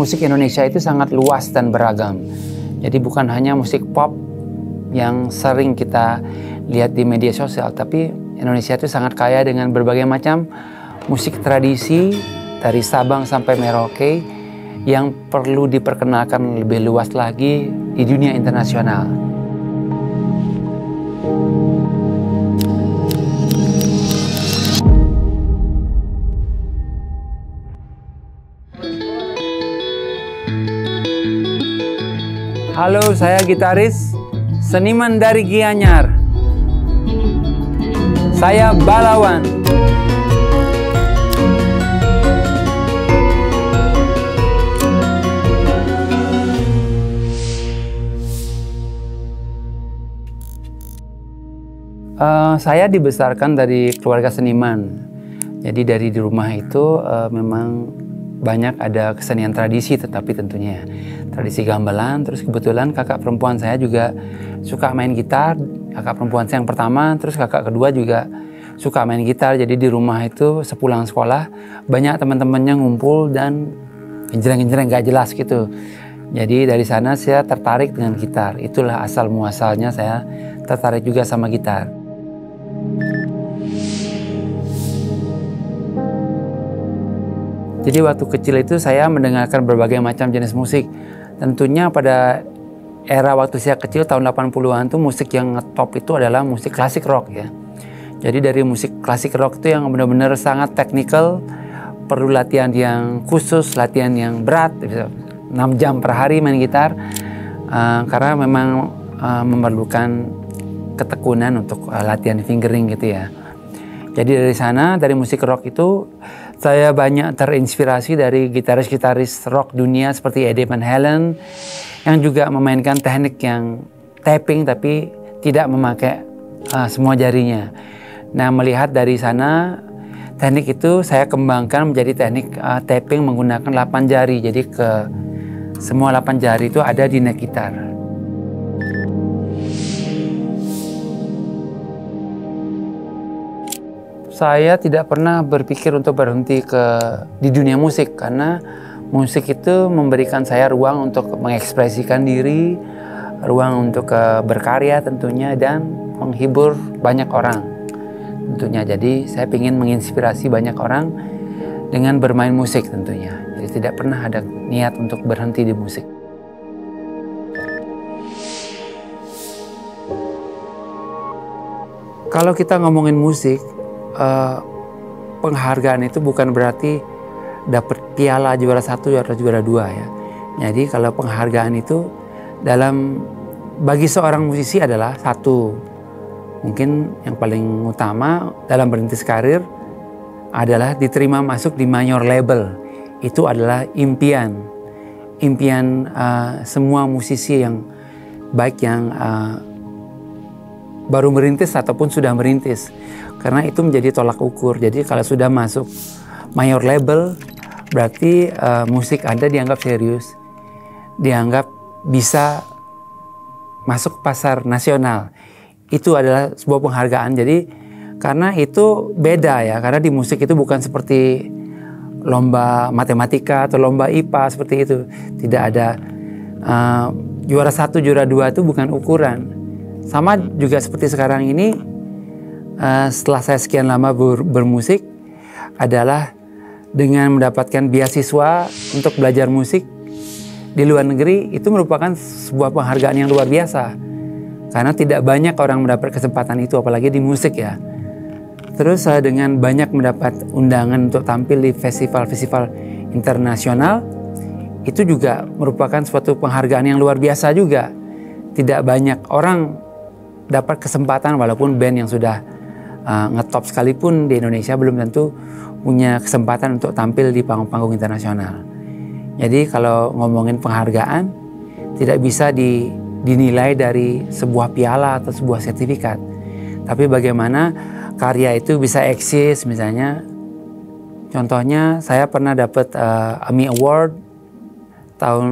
musik Indonesia itu sangat luas dan beragam. Jadi bukan hanya musik pop yang sering kita lihat di media sosial, tapi Indonesia itu sangat kaya dengan berbagai macam musik tradisi dari Sabang sampai Merauke yang perlu diperkenalkan lebih luas lagi di dunia internasional. Halo, saya gitaris, seniman dari Gianyar. Saya Balawan. Saya dibesarkan dari keluarga seniman. Jadi dari di rumah itu memang banyak ada kesenian tradisi, tetapi tentunya tradisi gamelan. Terus kebetulan kakak perempuan saya juga suka main gitar. Kakak perempuan saya yang pertama, terus kakak kedua juga suka main gitar. Jadi di rumah itu sepulang sekolah banyak teman-temannya ngumpul dan genjreng-genjreng gak jelas gitu. Jadi dari sana saya tertarik dengan gitar. Itulah asal muasalnya saya tertarik juga sama gitar. Jadi waktu kecil itu saya mendengarkan berbagai macam jenis musik. Tentunya pada era waktu saya kecil tahun 80-an tuh musik yang ngetop itu adalah musik klasik rock ya. Jadi dari musik klasik rock itu yang benar-benar sangat teknikal, perlu latihan yang khusus, latihan yang berat, 6 jam per hari main gitar, karena memang memerlukan ketekunan untuk latihan fingering gitu ya. Jadi dari sana, dari musik rock itu, saya banyak terinspirasi dari gitaris-gitaris rock dunia seperti Eddie Van Halen yang juga memainkan teknik yang tapping tapi tidak memakai semua jarinya. Nah, melihat dari sana, teknik itu saya kembangkan menjadi teknik tapping menggunakan 8 jari. Jadi semua 8 jari itu ada di neck gitar. Saya tidak pernah berpikir untuk berhenti di dunia musik karena musik itu memberikan saya ruang untuk mengekspresikan diri, ruang untuk berkarya tentunya dan menghibur banyak orang tentunya. Jadi saya ingin menginspirasi banyak orang dengan bermain musik tentunya. Jadi tidak pernah ada niat untuk berhenti di musik. Kalau kita ngomongin musik, penghargaan itu bukan berarti dapat piala juara 1 atau juara 2 ya. Jadi kalau penghargaan itu bagi seorang musisi adalah satu, mungkin yang paling utama dalam berintis karir adalah diterima masuk di major label. Itu adalah impian semua musisi yang baik yang baru merintis ataupun sudah merintis. Karena itu menjadi tolak ukur. Jadi kalau sudah masuk major label, berarti musik Anda dianggap serius, dianggap bisa masuk pasar nasional. Itu adalah sebuah penghargaan. Jadi karena itu beda ya, karena di musik itu bukan seperti lomba matematika atau lomba IPA seperti itu. Tidak ada juara 1, juara 2 itu bukan ukuran. Sama juga seperti sekarang ini. Setelah saya sekian lama bermusik adalah dengan mendapatkan beasiswa untuk belajar musik di luar negeri, itu merupakan sebuah penghargaan yang luar biasa karena tidak banyak orang mendapat kesempatan itu, apalagi di musik ya. Terus dengan banyak mendapat undangan untuk tampil di festival-festival internasional, itu juga merupakan suatu penghargaan yang luar biasa juga. Tidak banyak orang dapat kesempatan, walaupun band yang sudah ngetop sekalipun di Indonesia belum tentu punya kesempatan untuk tampil di panggung-panggung internasional. Jadi kalau ngomongin penghargaan tidak bisa dinilai dari sebuah piala atau sebuah sertifikat, tapi bagaimana karya itu bisa eksis. Misalnya contohnya saya pernah dapat AMI Award tahun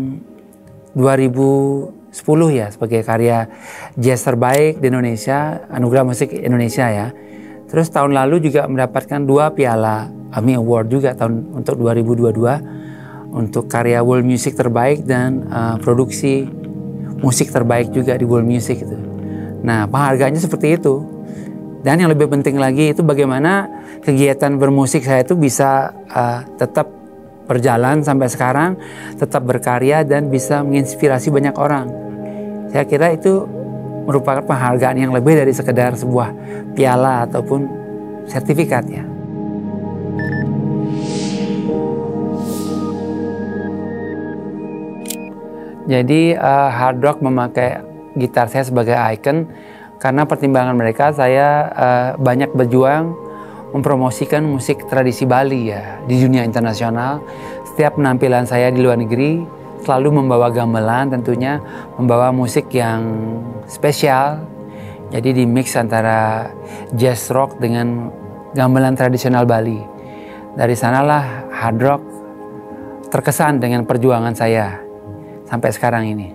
2010 ya sebagai karya jazz terbaik di Indonesia, Anugerah Musik Indonesia ya. Terus tahun lalu juga mendapatkan 2 piala AMI Award juga untuk 2022 untuk karya world music terbaik dan produksi musik terbaik juga di world music itu. Nah, penghargaannya seperti itu. Dan yang lebih penting lagi itu bagaimana kegiatan bermusik saya itu bisa tetap berjalan sampai sekarang, tetap berkarya dan bisa menginspirasi banyak orang. Saya kira itu merupakan penghargaan yang lebih dari sekedar sebuah piala ataupun sertifikat ya. Jadi Hard Rock memakai gitar saya sebagai icon karena pertimbangan mereka saya banyak berjuang mempromosikan musik tradisi Bali ya di dunia internasional. Setiap penampilan saya di luar negeri selalu membawa gamelan, tentunya membawa musik yang spesial. Jadi di mix antara jazz rock dengan gamelan tradisional Bali. Dari sanalah Hard Rock terkesan dengan perjuangan saya sampai sekarang ini.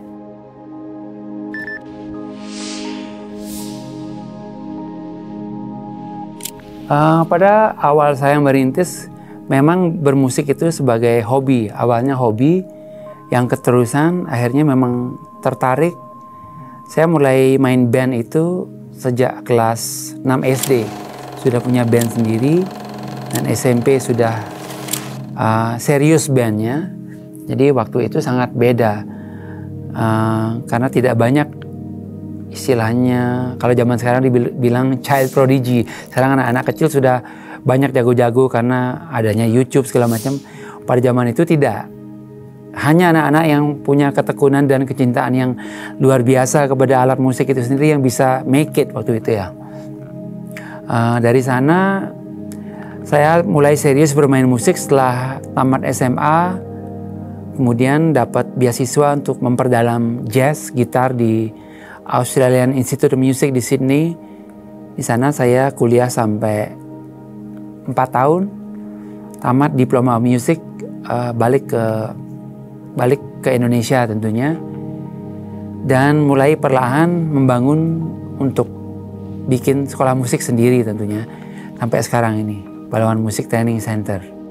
Pada awal saya merintis, memang bermusik itu sebagai hobi. Awalnya hobi, yang keterusan akhirnya memang tertarik. Saya mulai main band itu sejak kelas 6 SD. Sudah punya band sendiri, dan SMP sudah serius bandnya. Jadi waktu itu sangat beda, karena tidak banyak istilahnya, kalau zaman sekarang dibilang child prodigy. Sekarang anak-anak kecil sudah banyak jago-jago karena adanya YouTube segala macam. Pada zaman itu tidak. Hanya anak-anak yang punya ketekunan dan kecintaan yang luar biasa kepada alat musik itu sendiri yang bisa make it waktu itu ya. Dari sana saya mulai serius bermain musik setelah tamat SMA. Kemudian dapat beasiswa untuk memperdalam jazz, gitar di Australian Institute of Music di Sydney. Di sana saya kuliah sampai 4 tahun, tamat diploma music, balik ke Indonesia tentunya, dan mulai perlahan membangun untuk bikin sekolah musik sendiri tentunya sampai sekarang ini, Balawan Music Training Center.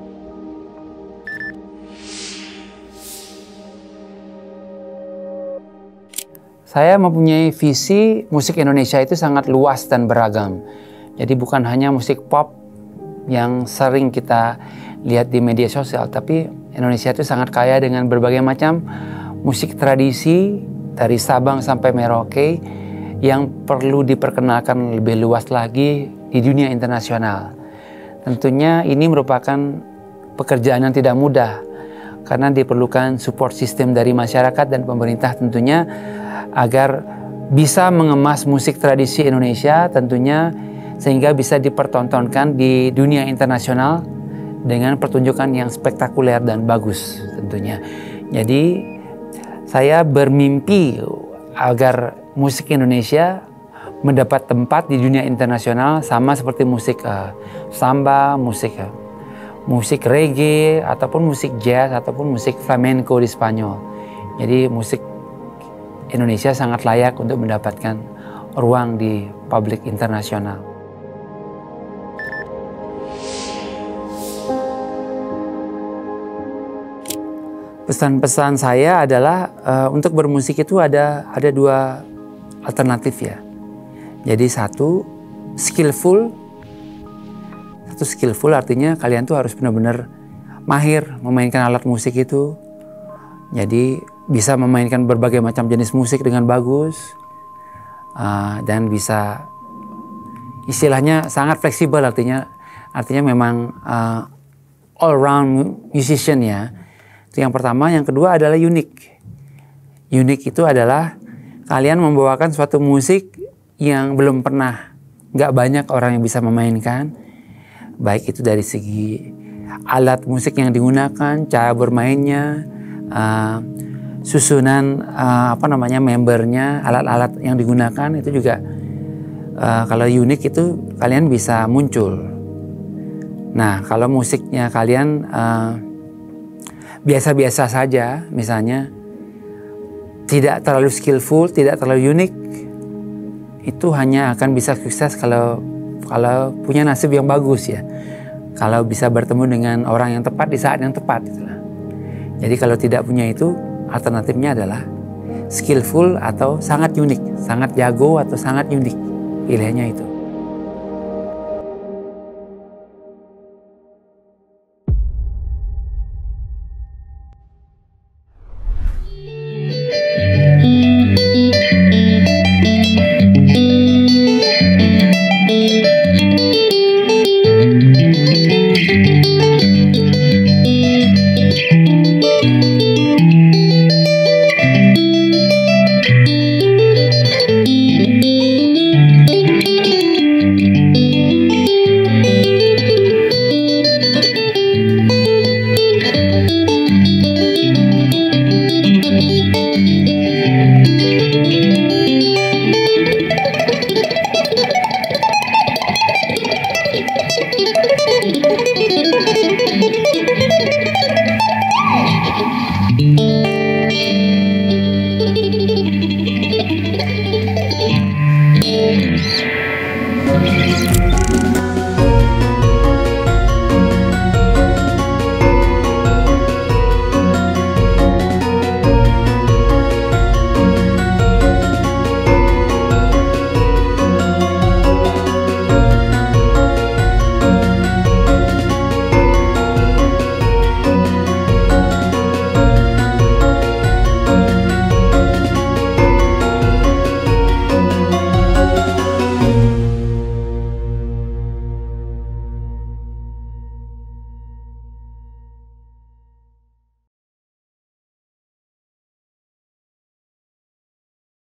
Saya mempunyai visi musik Indonesia itu sangat luas dan beragam. Jadi bukan hanya musik pop yang sering kita lihat di media sosial, tapi Indonesia itu sangat kaya dengan berbagai macam musik tradisi dari Sabang sampai Merauke yang perlu diperkenalkan lebih luas lagi di dunia internasional. Tentunya ini merupakan pekerjaan yang tidak mudah karena diperlukan support system dari masyarakat dan pemerintah tentunya, agar bisa mengemas musik tradisi Indonesia tentunya sehingga bisa dipertontonkan di dunia internasional dengan pertunjukan yang spektakuler dan bagus tentunya. Jadi saya bermimpi agar musik Indonesia mendapat tempat di dunia internasional sama seperti musik samba, musik reggae, ataupun musik jazz, ataupun musik flamenco di Spanyol. Jadi musik Indonesia sangat layak untuk mendapatkan ruang di publik internasional. Pesan-pesan saya adalah untuk bermusik itu ada dua alternatif ya. Jadi satu skillful artinya kalian tuh harus benar-benar mahir memainkan alat musik itu. Jadi bisa memainkan berbagai macam jenis musik dengan bagus, dan bisa istilahnya sangat fleksibel, artinya memang all round musician ya. Itu yang pertama. Yang kedua adalah unik. Unik itu adalah kalian membawakan suatu musik yang belum pernah, nggak banyak orang yang bisa memainkan, baik itu dari segi alat musik yang digunakan, cara bermainnya, susunan membernya, alat-alat yang digunakan itu juga kalau unik itu kalian bisa muncul. Nah, kalau musiknya kalian biasa-biasa saja, misalnya tidak terlalu skillful, tidak terlalu unik, itu hanya akan bisa sukses kalau punya nasib yang bagus ya. Kalau bisa bertemu dengan orang yang tepat di saat yang tepat itulah. Jadi kalau tidak punya itu, alternatifnya adalah skillful atau sangat unik, sangat jago atau sangat unik. Pilihannya itu.